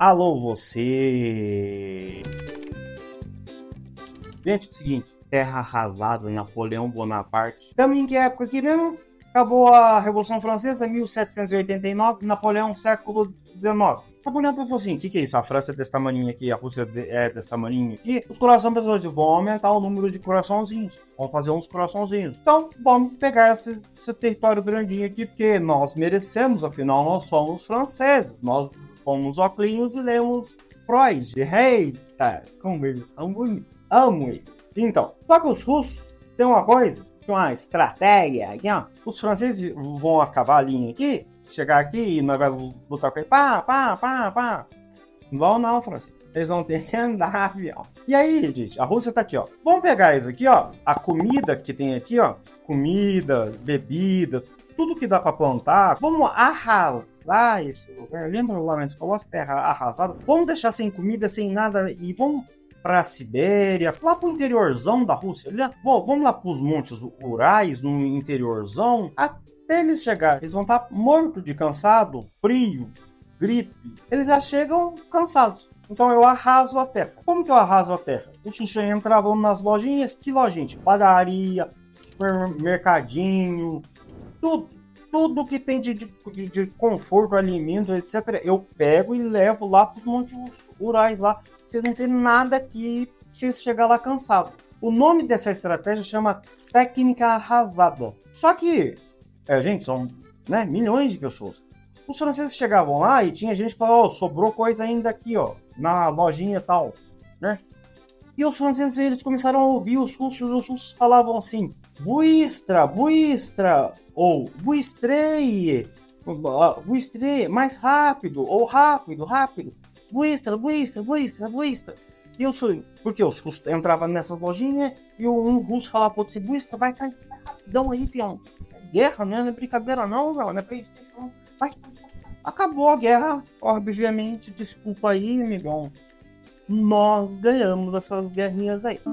Alô, você! Gente, é o seguinte, terra arrasada, Napoleão Bonaparte. Estamos em que época aqui mesmo? Acabou a Revolução Francesa, 1789, Napoleão, século XIX. Napoleão falou assim, o que é isso? A França é desse tamanho aqui, a Rússia é desse tamanho aqui. Os corações pessoas vão aumentar o número de coraçãozinhos. Vamos fazer uns coraçãozinhos. Então, vamos pegar esse território grandinho aqui, porque nós merecemos, afinal, nós somos franceses. Nós pomos óculos e lemos Freud. Eita, conversão bonita. Amo eles. Então, só que os russos têm uma coisa, uma estratégia aqui, ó. Os franceses vão a cavalinho aqui, chegar aqui e nós vamos lutar com ele. Pá. Não vão não, francês. Eles vão ter que andar avião. E aí, gente, a Rússia tá aqui, ó. Vamos pegar isso aqui, ó. A comida que tem aqui, ó. Comida, bebida, tudo que dá pra plantar. Vamos arrasar esse lugar. Lembra lá na escola? Terra arrasada. Vamos deixar sem comida, sem nada e vamos pra Sibéria, lá pro interiorzão da Rússia. Vamos lá pros montes Urais, no interiorzão, até eles chegarem. Eles vão estar mortos de cansado, frio, gripe. Eles já chegam cansados. Então eu arraso a terra. Como que eu arraso a terra? Os xuxãs entravam nas lojinhas. Que lojinha? Padaria, supermercadinho, tudo que tem de conforto, alimento, etc. Eu pego e levo lá pros montes Urais lá. Vocês não tem nada que precisa chegar lá cansado. O nome dessa estratégia chama técnica arrasada. Só que, gente, são milhões de pessoas. Os franceses chegavam lá e tinha gente que falava, sobrou coisa ainda aqui, ó, na lojinha e tal, né? E os franceses, eles começaram a ouvir os russos falavam assim, buistra, ou buistreie, mais rápido, ou rápido. Buistra. E eu sou. Porque os russos entravam nessas lojinhas e um russo falava pro outro assim: buistra, vai rapidão aí, fião. Guerra, não é brincadeira, não, velho. Não é PlayStation. Vai. Acabou a guerra, obviamente. Desculpa aí, amigão. Nós ganhamos essas guerrinhas aí.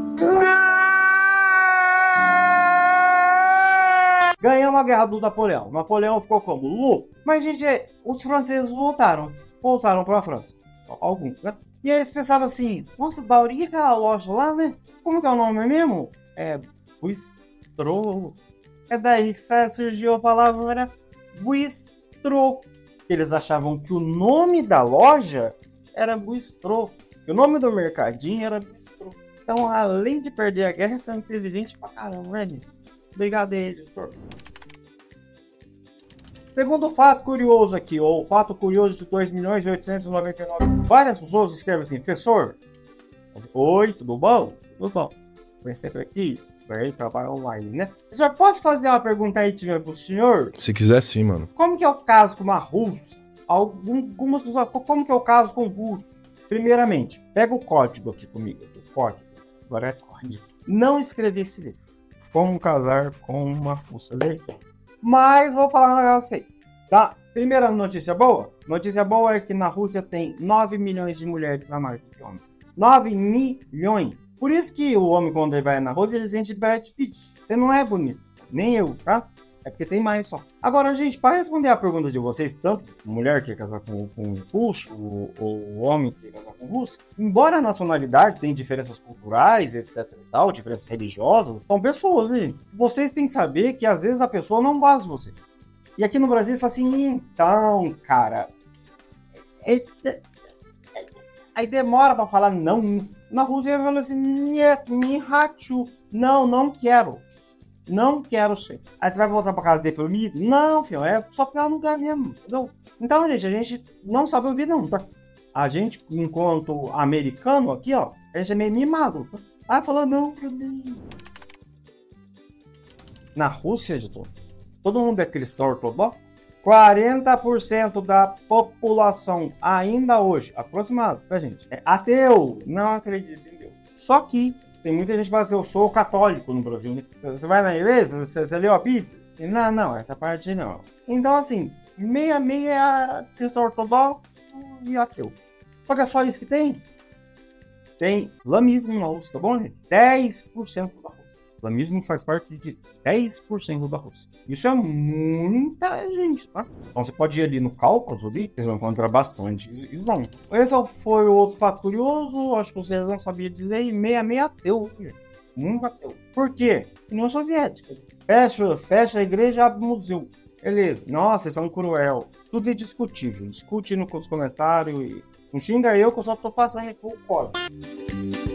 Ganhamos a guerra do Napoleão. Napoleão ficou como louco. Mas, gente, os franceses voltaram pra França. Alguns, né? E aí eles pensavam assim, nossa, da hora aquela loja lá, né? Como que é o nome mesmo? Bistro. É daí que surgiu a palavra Bistro. Eles achavam que o nome da loja era Bistro. E o nome do mercadinho era Bistro. Então, além de perder a guerra, são inteligentes pra caramba, né? Obrigado aí, editor. Segundo fato curioso aqui, ou fato curioso de 2.899.000. Várias pessoas escrevem assim, professor, oi, tudo bom? Tudo bom. Comecei por aqui, aí trabalho online, né? Já posso fazer uma pergunta aí pro senhor? Se quiser sim, mano. Como que é o caso com uma russa? Algumas pessoas, como que é o caso com o russo? Primeiramente, pega o código aqui comigo, o código, agora é código. Não escrever esse livro. Como casar com uma russa, legal. Mas vou falar um negócio aí, tá? Primeira notícia boa. Notícia boa é que na Rússia tem 9 milhões de mulheres a mais do que homens. 9 milhões. Por isso que o homem, quando ele vai na Rússia, ele sente Brad Pitt. Você não é bonito. Nem eu, tá? É porque tem mais só. Agora, gente, para responder a pergunta de vocês, tanto mulher que quer casar com russo, ou homem que quer casar com russo, embora a nacionalidade tenha diferenças culturais, etc e tal, diferenças religiosas, são pessoas, hein? Vocês têm que saber que às vezes a pessoa não gosta de você. E aqui no Brasil ele fala assim, então, cara... Aí demora pra falar não. Na Rússia ele fala assim, me rachu. Não quero. Não quero ser. Aí você vai voltar pra casa deprimido? Não, filho, é só porque ela não quer mesmo, entendeu? Então, gente, a gente não sabe ouvir não, tá? A gente, enquanto americano aqui, ó, a gente é meio mimado, tá? Aí falou, não, na Rússia, editor, todo mundo é cristão ortodoxo. 40% da população ainda hoje, aproximado, tá, gente? É ateu, não acredita em Deus. Só que tem muita gente que fala assim, eu sou católico no Brasil, né? Você vai na igreja, você leu a Bíblia? Não, essa parte não. Então, assim, meia é cristão ortodoxo e ateu. Só que é só isso que tem? Tem islamismo na Rússia, tá bom, gente? 10% da Rússia. O islamismo faz parte de 10% da Rússia. Isso é muita gente, tá? Então você pode ir ali no Cáucaso, ali, vocês vão encontrar bastante islã. Esse foi o outro fato curioso, acho que vocês não sabiam dizer, e meia ateu. Muito ateu. Por quê? União Soviética. Fecha a igreja, abre o museu. Beleza. Nossa, vocês são cruel. Tudo é discutível. Discute nos comentários e não xinga eu que eu só tô passando aqui o código.